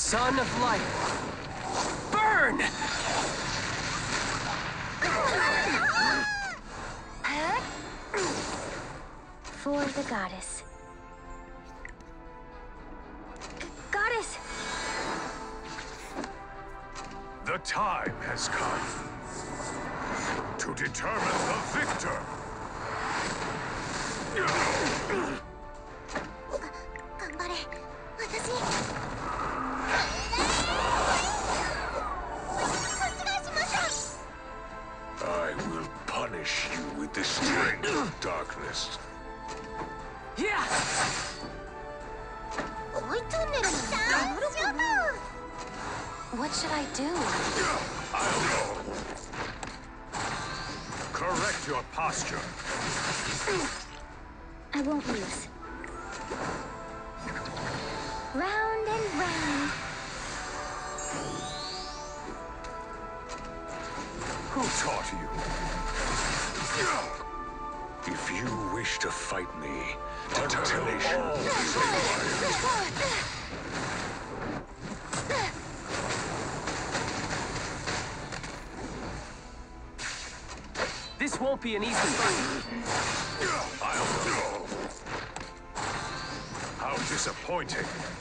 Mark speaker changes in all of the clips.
Speaker 1: Son of light, burn!
Speaker 2: For the goddess. Goddess!
Speaker 3: The time has come to determine the victor.
Speaker 2: 頑張れ、私。
Speaker 3: I will punish you with the strength of darkness.
Speaker 1: Yeah!
Speaker 2: What should I do?
Speaker 3: I'll know. Correct your posture.
Speaker 2: I won't lose. Round and round.
Speaker 3: Who taught you? If you wish to fight me, determination is required.
Speaker 1: This won't be an easy fight.
Speaker 3: I'll go. How disappointing.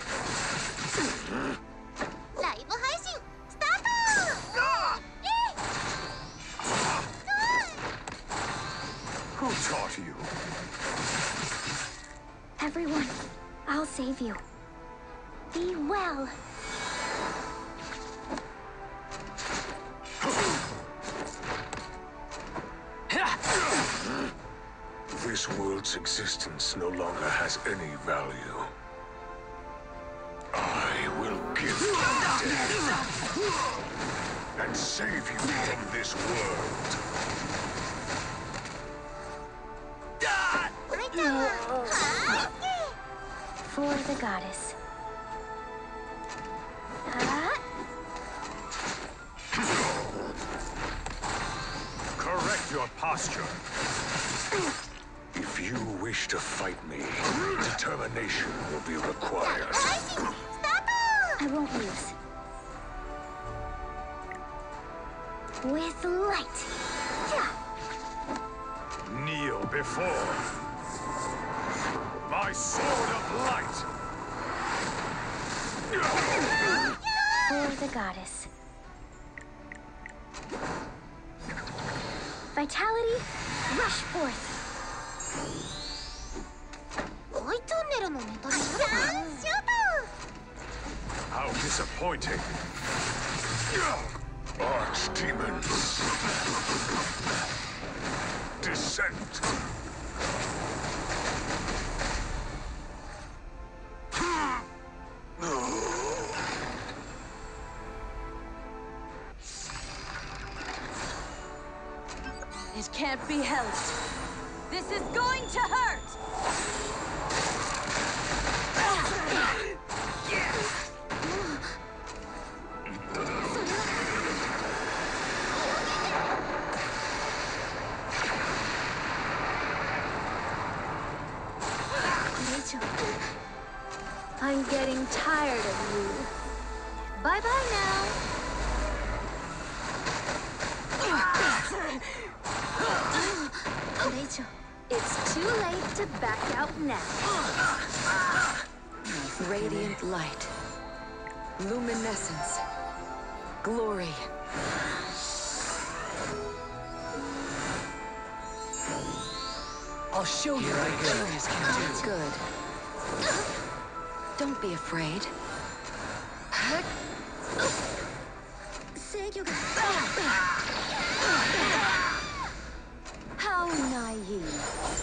Speaker 3: Who taught you?
Speaker 2: Everyone, I'll save you. Be well.
Speaker 3: This world's existence no longer has any value. I will give you death and save you from this world.
Speaker 2: For the goddess.
Speaker 3: Correct your posture. If you wish to fight me, determination will be required.
Speaker 2: I won't lose. With light.
Speaker 3: Kneel before my sword of light.
Speaker 2: For the goddess. Vitality, rush forth.
Speaker 3: How disappointing. Archdemons. Descent.
Speaker 4: It can't be helped. This is going to hurt!
Speaker 2: Rachel, I'm getting tired of you. Bye-bye now. Rachel, it's too late to back out now.
Speaker 4: Radiant light. Luminescence. Glory.
Speaker 1: I'll show you what genius can do.
Speaker 4: Good. Don't be afraid. How naive.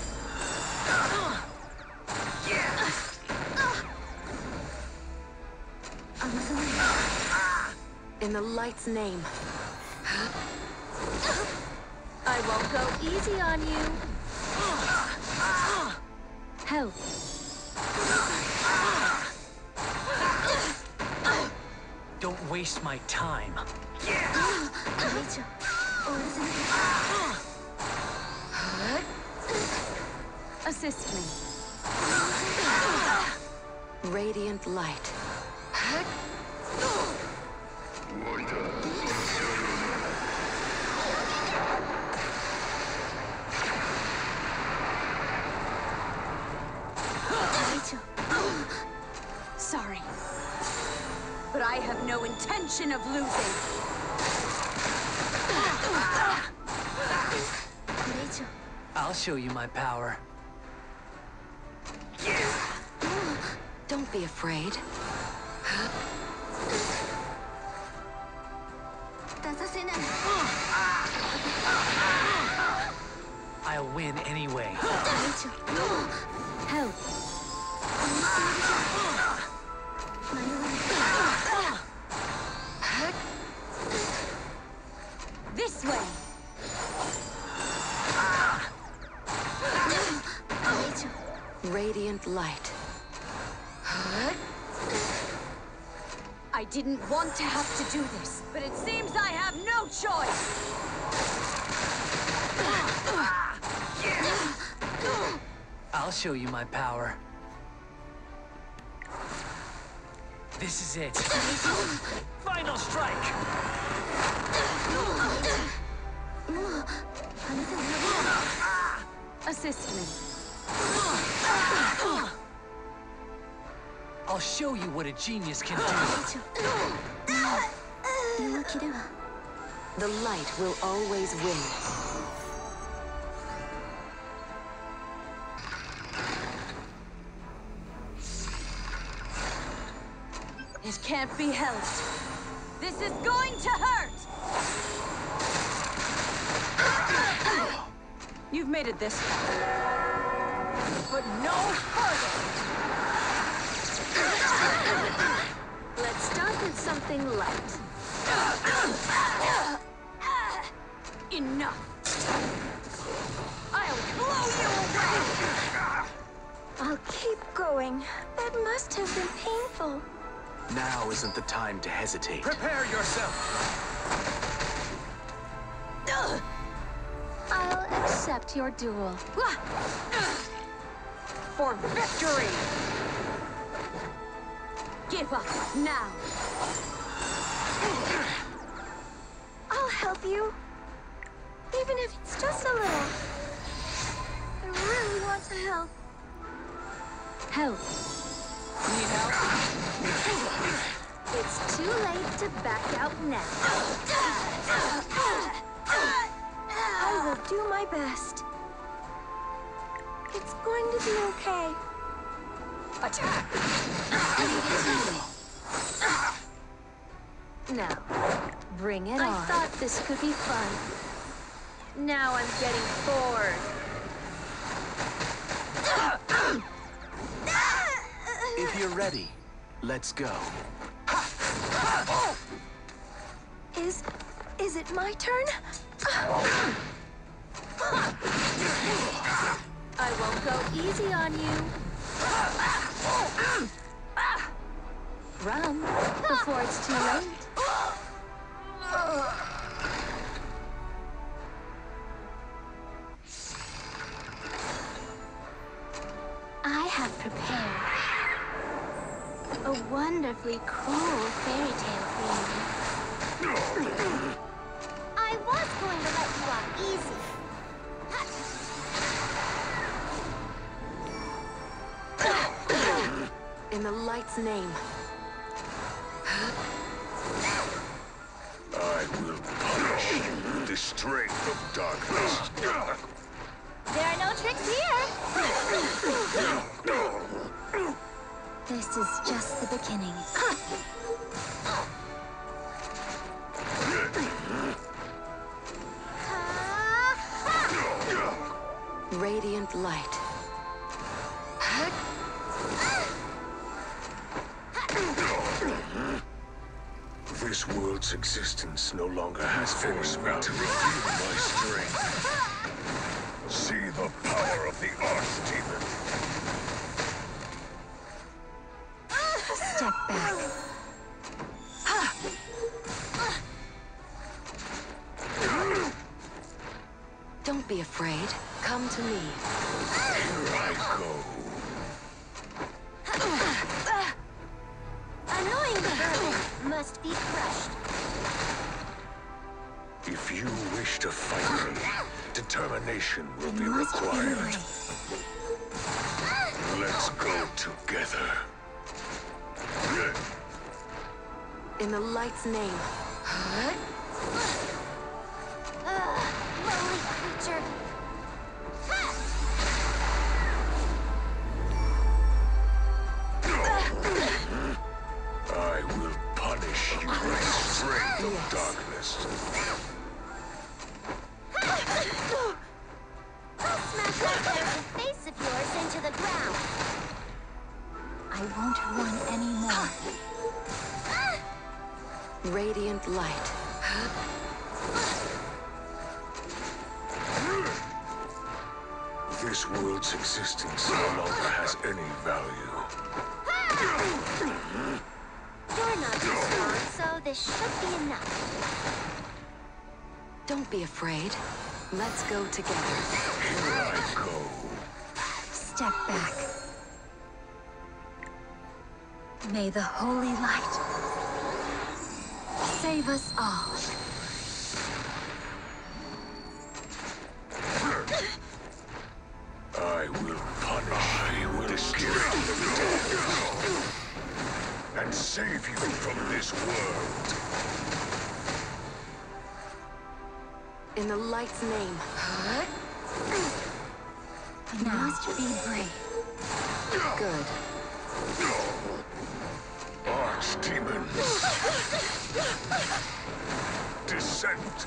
Speaker 4: In the light's name.
Speaker 2: I won't go easy on you. Help.
Speaker 1: Don't waste my time.
Speaker 2: Rachel.
Speaker 4: Assist me. Radiant light. Sorry. But I have no intention of losing.
Speaker 2: Rachel.
Speaker 1: I'll show you my power.
Speaker 5: Don't be afraid.
Speaker 2: 出させない。
Speaker 1: I'll win anyway.
Speaker 2: Rachel.
Speaker 4: Help.
Speaker 2: 迷わない。
Speaker 4: This way.
Speaker 2: Rachel.
Speaker 5: Radiant light.
Speaker 4: I didn't want to have to do this, but it seems I have no choice.
Speaker 1: I'll show you my power. This is it. Final strike!
Speaker 2: 離せない。
Speaker 4: Assist me.
Speaker 1: I'll show you what a genius can do.
Speaker 2: 弱気では。
Speaker 5: The light will always win.
Speaker 4: It can't be helped. This is going to hurt! You've made it this far. But no further!
Speaker 2: Let's start with something light.
Speaker 4: Enough! I'll blow you away!
Speaker 2: I'll keep going. That must have been painful.
Speaker 6: Now isn't the time to hesitate.
Speaker 1: Prepare yourself!
Speaker 2: I'll accept your duel.
Speaker 4: For victory! Give up now!
Speaker 2: I'll help you. Even if it's just a little. I really want to help.
Speaker 4: Help. Need help?
Speaker 2: It's too late to back out now. I will do my best. It's going to be okay.
Speaker 4: Attack!
Speaker 2: Now, bring it on. I thought this could be fun. Now I'm getting bored.
Speaker 6: If you're ready, let's go.
Speaker 2: Is it my turn? I won't go easy on you. Run before it's too late. I have prepared a wonderfully cruel fairy tale for you. I was going to let you off easy.
Speaker 5: In the light's name.
Speaker 3: I will punish you with the strength of darkness.
Speaker 2: There are no tricks here. This is just the beginning.
Speaker 5: Radiant light.
Speaker 3: This world's existence no longer has forced me to reveal my strength. See the power of the Archdemon.
Speaker 5: Step back. Don't be afraid. Come to me.
Speaker 3: Here I go.
Speaker 2: I'm annoying vermin must be crushed.
Speaker 3: If you wish to fight me, determination will be
Speaker 2: Must be
Speaker 3: required.
Speaker 2: brave.
Speaker 3: Let's go together.
Speaker 5: In the light's name.
Speaker 2: Lowly creature.
Speaker 3: I will punish you with the strength of darkness.
Speaker 2: I'll smash that beautiful face of yours into the ground. I won't run anymore.
Speaker 5: Radiant light.
Speaker 3: This world's existence no longer has any value.
Speaker 2: You're not too strong, so this should be enough.
Speaker 5: Don't be afraid. Let's go together.
Speaker 3: Here I go.
Speaker 2: Step back. May the holy light save us all.
Speaker 3: I will punish you with the strength of darkness and save you from this world.
Speaker 5: In the light's name.
Speaker 2: I must be brave.
Speaker 5: Good.
Speaker 3: Archdemons. Descent.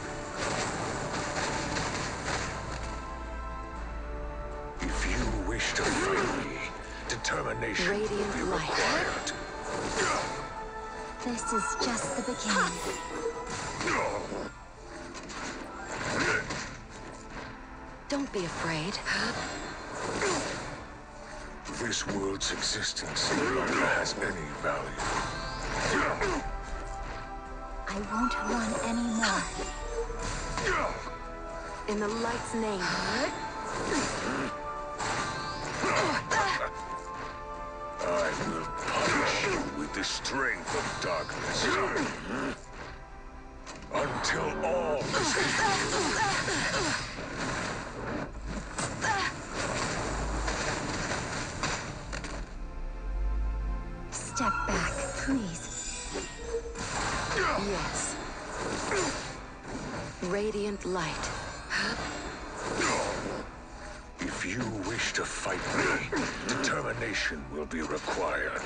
Speaker 3: If you wish to fight me, determination will be
Speaker 5: Radiant light.
Speaker 3: required.
Speaker 2: This is just the beginning.
Speaker 5: Don't be afraid.
Speaker 3: This world's existence no longer has any value.
Speaker 2: I won't run anymore.
Speaker 5: In the light's name.
Speaker 3: I will punish you with the strength of darkness. Until all is
Speaker 2: Step back, please.
Speaker 5: Yes. Radiant light.
Speaker 3: If you wish to fight me, determination will be required.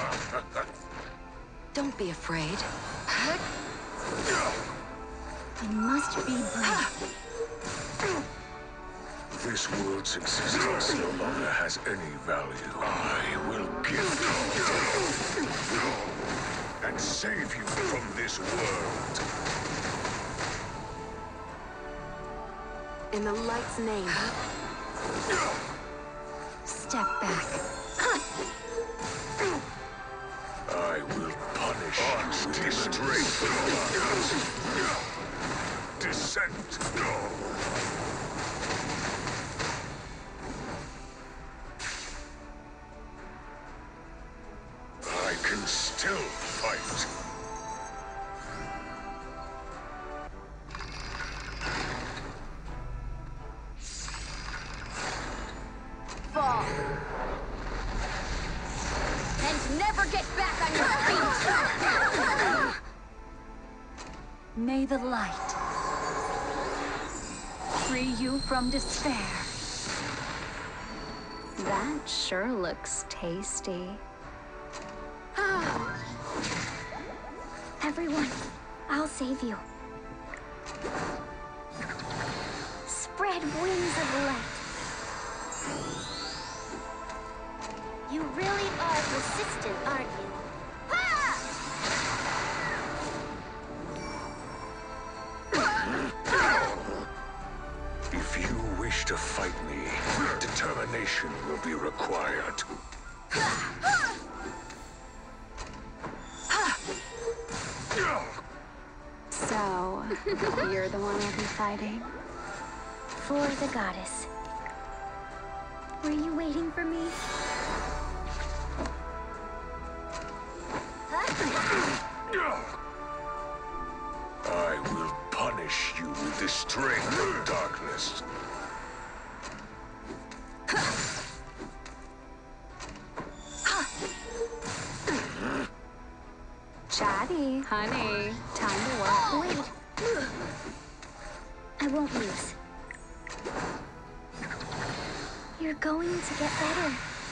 Speaker 5: Don't be afraid.
Speaker 2: I must be brave.
Speaker 3: This world's existence no longer has any value. I will give you and save you from this world.
Speaker 5: In the light's name.
Speaker 2: Step back.
Speaker 3: I will punish you with the strength of darkness. Descent. I can still fight.
Speaker 4: Fall. And never get back on your feet!
Speaker 2: May the light free you from despair. That sure looks tasty. Everyone, I'll save you. Spread wings of light. You really are persistent, aren't you?
Speaker 3: If you wish to fight me, determination will be required.
Speaker 2: So, you're the one I'll be fighting? For the goddess. Were you waiting for me?
Speaker 3: I will punish you with the strength of darkness.
Speaker 7: Chatty, honey, time to work.
Speaker 2: Wait. I won't lose. You're going to get better.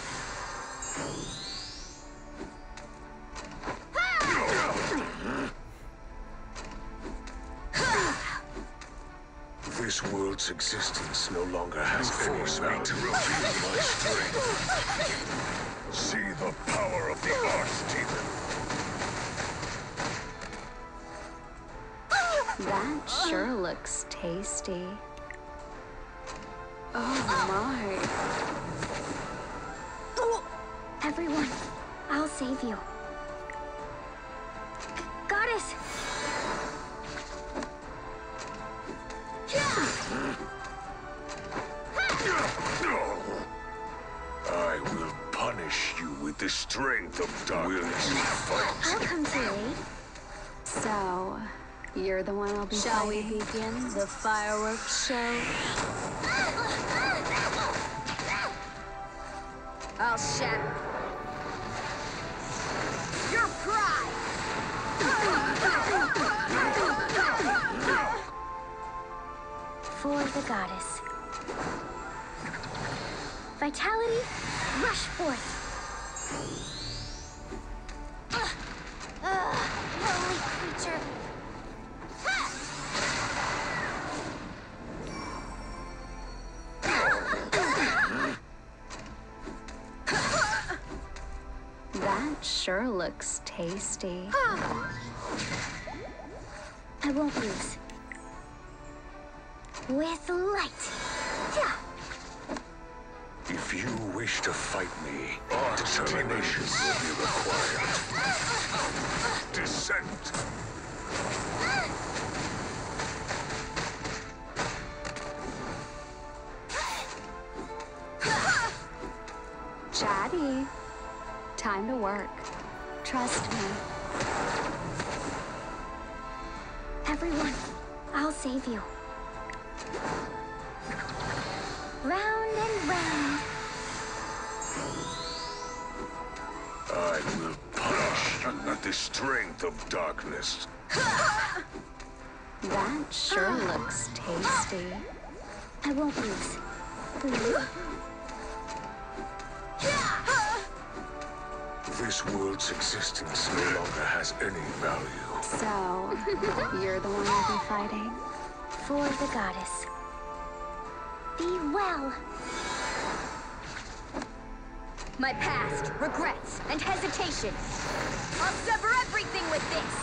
Speaker 3: This world's existence no longer has forced me to reveal my strength. See the power of the Archdemon.
Speaker 7: That sure looks tasty. Oh my.
Speaker 2: Everyone, I'll save you. Goddess!
Speaker 3: I will punish you with the strength of darkness. Will you fight?
Speaker 2: I'll come to aid.
Speaker 7: So, you're the one I'll be
Speaker 4: Shall we
Speaker 7: fighting?
Speaker 4: begin the fireworks show? I'll shatter your pride!
Speaker 2: For the goddess. Vitality, rush forth. Lowly creature.
Speaker 7: That sure looks tasty.
Speaker 2: I won't lose. With light.
Speaker 3: If you wish to fight me, determination will be required. Descent.
Speaker 7: Chatty, time to work. Trust me.
Speaker 2: Everyone, I'll save you. Round and round.
Speaker 3: I will punish you with the strength of darkness.
Speaker 7: That sure looks tasty.
Speaker 2: I won't lose.
Speaker 3: This world's existence no longer has any value.
Speaker 7: So, you're the one I'll be fighting?
Speaker 2: For the goddess. Be well.
Speaker 4: My past, regrets, and hesitation. I'll sever everything with this!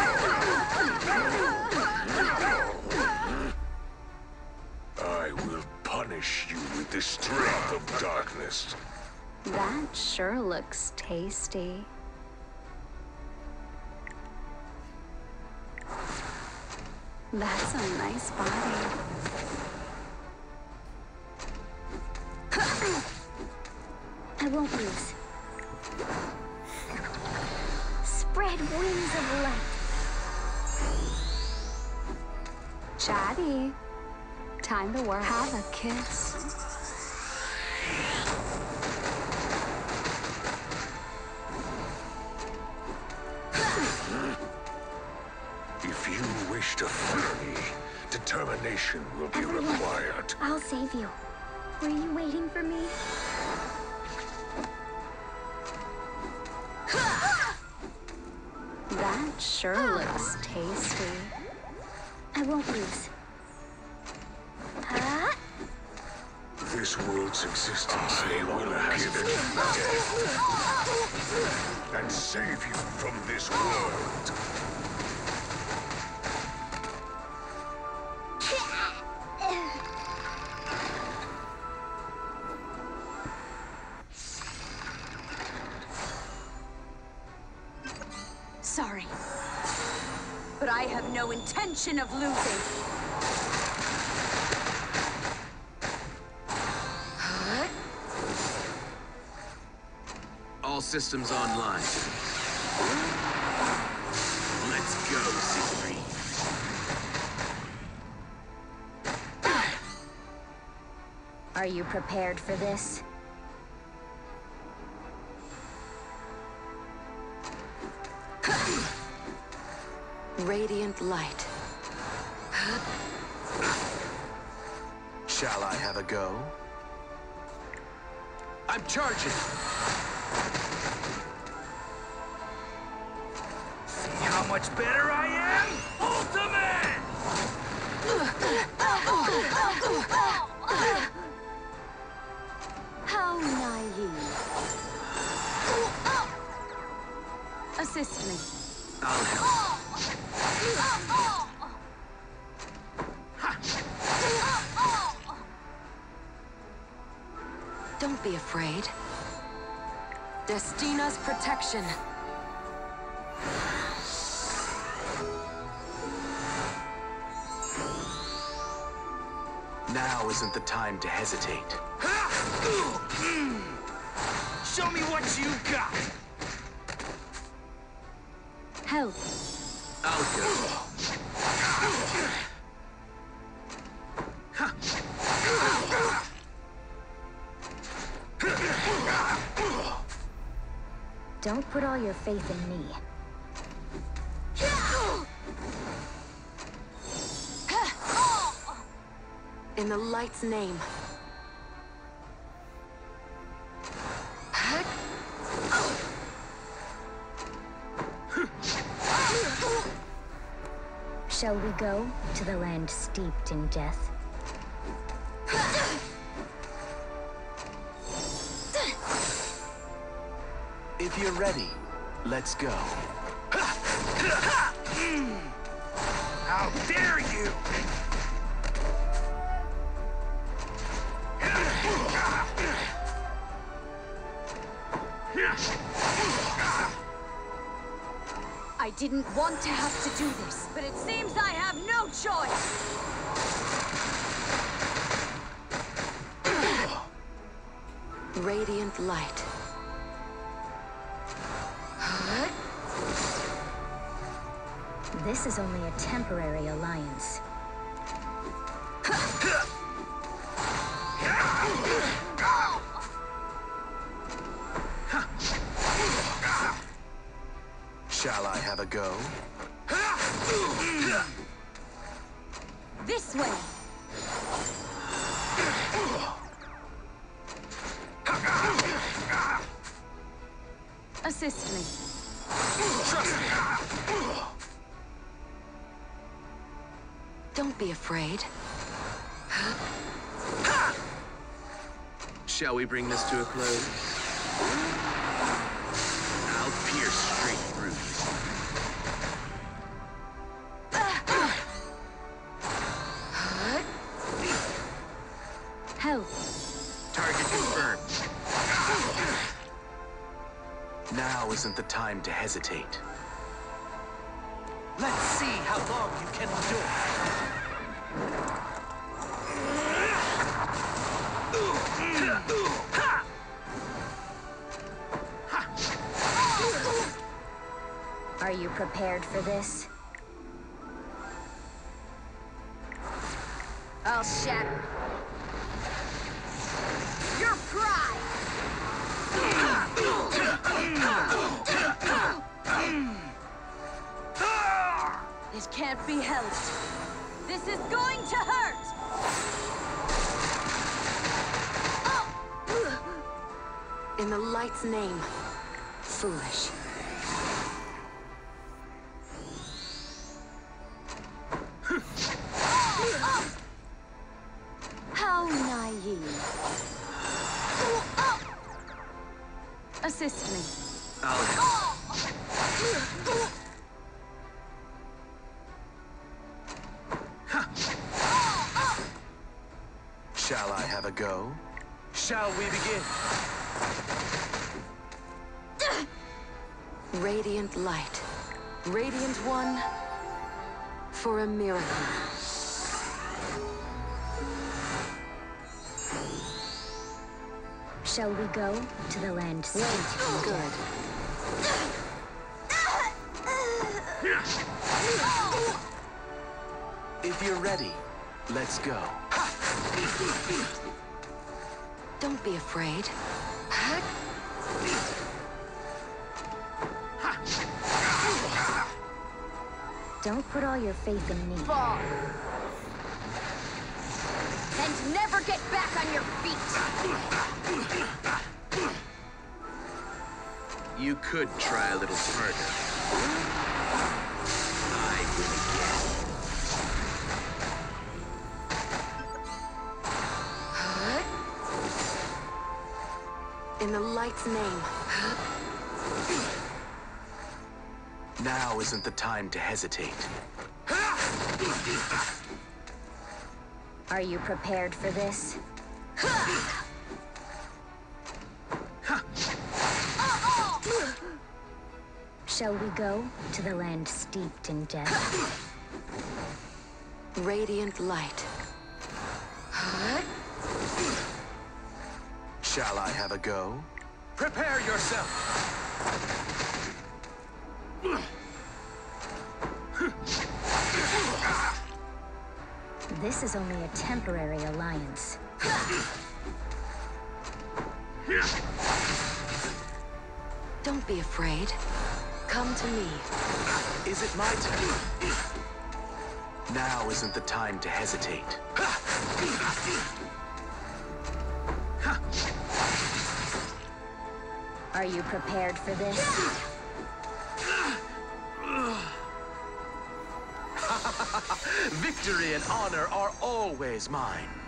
Speaker 3: I will punish you with the strength of darkness.
Speaker 7: That sure looks tasty. That's a nice body.
Speaker 2: I won't lose. Spread wings of light.
Speaker 7: Chatty, time to work. Have a kiss.
Speaker 3: If you wish to fight me, determination will be required.
Speaker 2: I'll save you. Were you waiting for me?
Speaker 7: That sure looks tasty.
Speaker 2: I won't lose.
Speaker 3: This world's existence no longer has any death. And save you from this world.
Speaker 4: Sorry. But I have no intention of losing.
Speaker 6: All systems online.
Speaker 7: Are you prepared for this?
Speaker 5: Radiant light.
Speaker 6: Shall I have a go? I'm charging!
Speaker 1: See how much better I am? Ultimate!
Speaker 7: How naive. Assist me.
Speaker 6: I'll help.
Speaker 5: Don't be afraid. Destina's protection.
Speaker 6: Now isn't the time to hesitate.
Speaker 1: Show me what you got!
Speaker 7: Help.
Speaker 6: I'll go.
Speaker 7: Don't put all your faith in me.
Speaker 5: In the light's name.
Speaker 7: Shall we go to the land steeped in death?
Speaker 6: If you're ready, let's go.
Speaker 1: How dare you!
Speaker 4: I didn't want to have to do this, but it seems I have no choice!
Speaker 5: Radiant light.
Speaker 7: This is only a temporary alliance.
Speaker 6: Shall I have a go?
Speaker 4: This way!
Speaker 7: Assist me.
Speaker 6: Trust me!
Speaker 5: Don't be afraid.
Speaker 6: Shall we bring this to a close? I'll pierce straight through you.
Speaker 7: Help.
Speaker 6: Target confirmed. Now isn't the time to hesitate.
Speaker 1: Let's see how long you can endure.
Speaker 7: Are you prepared for this?
Speaker 4: I'll shatter your pride! This can't be helped. This is going to hurt!
Speaker 5: In the light's name. Foolish.
Speaker 7: How naive. Assist me.
Speaker 6: I'll help. Shall I have a go?
Speaker 1: Shall we begin?
Speaker 5: Radiant light. Radiant one. For a miracle.
Speaker 7: Shall we go to the land steeped in
Speaker 5: Good.
Speaker 7: death?
Speaker 6: If you're ready, let's go.
Speaker 5: Don't be afraid.
Speaker 7: Don't put all your faith in me.
Speaker 4: Fall. And never get back on your feet.
Speaker 6: You could try a little harder. I win again.
Speaker 5: In the light's name.
Speaker 6: Now isn't the time to hesitate.
Speaker 7: Are you prepared for this? Shall we go to the land steeped in death?
Speaker 5: Radiant light.
Speaker 6: Shall I have a go? Prepare yourself!
Speaker 7: This is only a temporary alliance.
Speaker 5: Don't be afraid. Come to me.
Speaker 6: Is it my turn? Now isn't the time to hesitate.
Speaker 7: Are you prepared for this?
Speaker 6: Victory and honor are always mine.